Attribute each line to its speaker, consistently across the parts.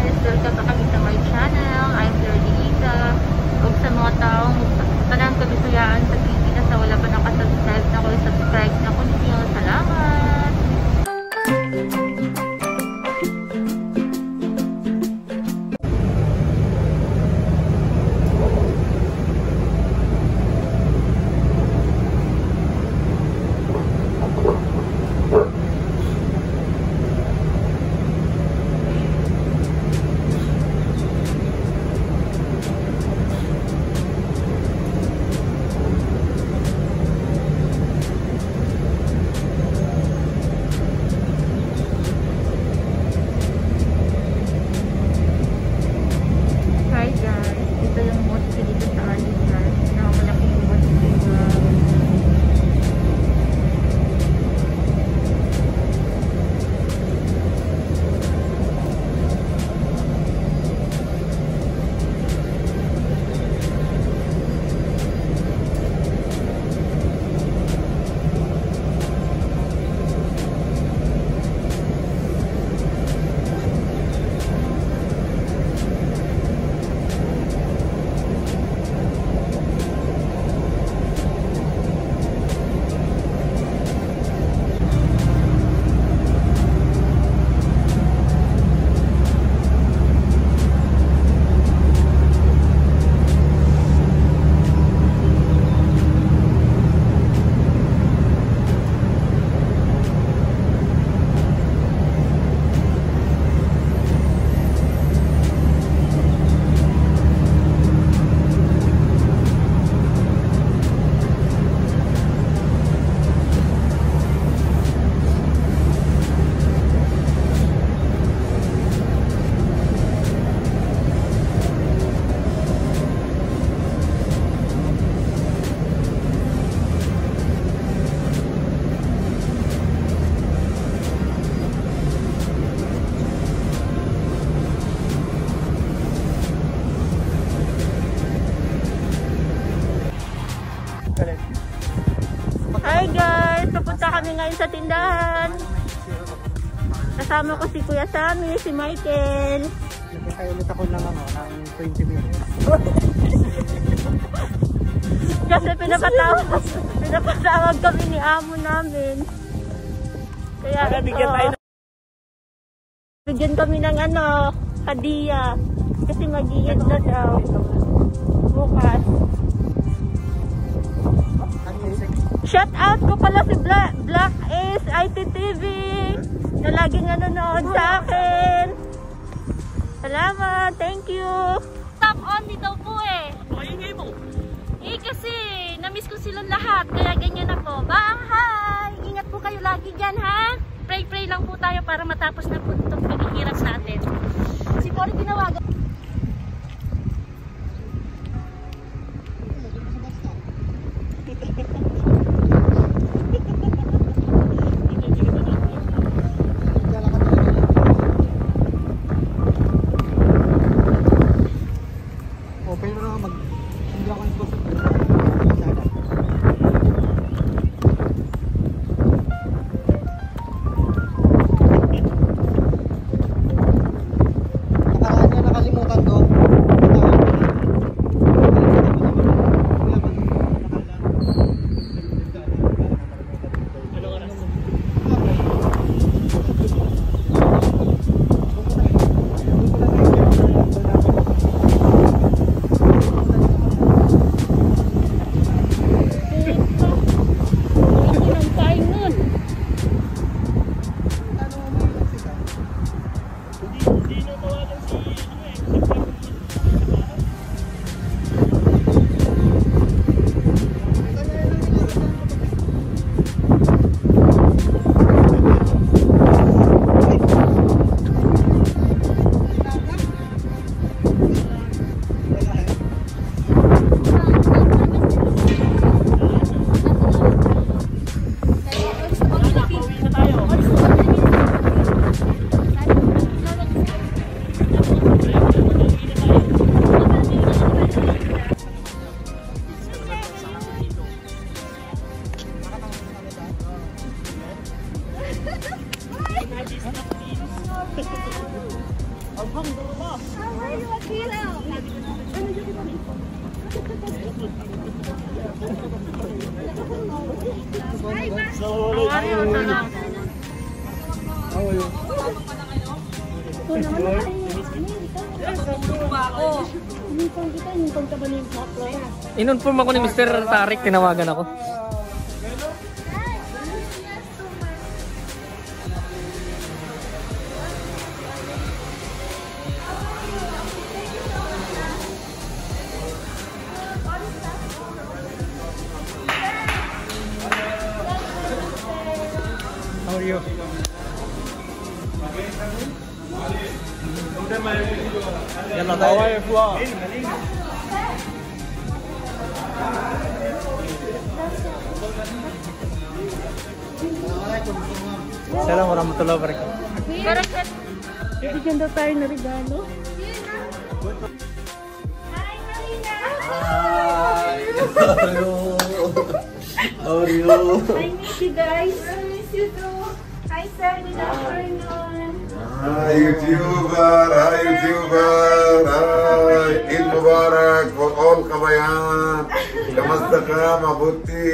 Speaker 1: guys! Welcome back kami sa my channel. I'm Flirty Lisa. Huwag sa mga taong talang kabisayaan sa Pilipinas na wala pa nakasubscribe na ko, subscribe na ko ninyo. Salamat! Hi guys! Papunta kami ngayon sa tindahan. Kasama ko si Kuya Sammy, si Michael.
Speaker 2: Nagkakay ulit ako ng 20 minutes.
Speaker 1: Kasi pinapatawag kami ni amo namin. Kaya bigyan kami ng hadiah. Kasi mag-iid na daw. Bukas. Shout out ko pala si Black Ace ITTV na laging nanonood sa akin. Salamat, thank you. Stop on dito po eh.
Speaker 2: Maingay mo.
Speaker 1: Kasi namiss ko silang lahat, kaya ganyan ako. Bye! Ingat po kayo lagi dyan ha. Pray lang po tayo para matapos na po itong paghihirap natin. Si Cory tinawagan.
Speaker 3: In-inform ako ni Mr. Tarik, tinawagan ako.
Speaker 2: How are you? Yalla, how are you? Assalamualaikum warahmatullahi wabarakatuh.
Speaker 1: Bigyan daw tayo na regalo.
Speaker 4: How are you?
Speaker 1: I miss you guys. I miss you too. Hi sir, good afternoon.
Speaker 4: Hi YouTuber, hi YouTuber, hi Eid Mubarak for all kabayan. Kamusta ka, mabuti?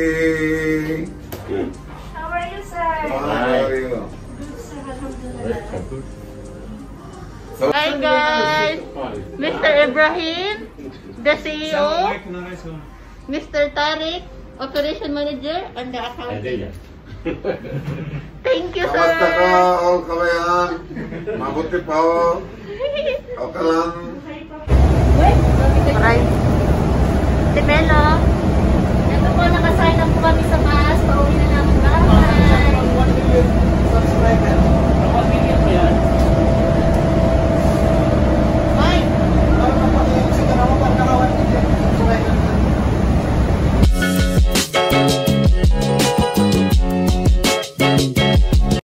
Speaker 1: How are you sir?
Speaker 4: How are you?
Speaker 1: Hi guys, Mr. Ibrahim, the CEO, Mr. Tarik, Operation Manager, and the accountant. Thank you, sir.
Speaker 4: Kamusta ka, all kabayan? Mabuti pa o? Okay lang?
Speaker 1: Alright. Si Melo, ito po, nakasign up po kami sa mass. Pauwi na namin. Bye!
Speaker 2: 1 million subscriber. 1 million po yan.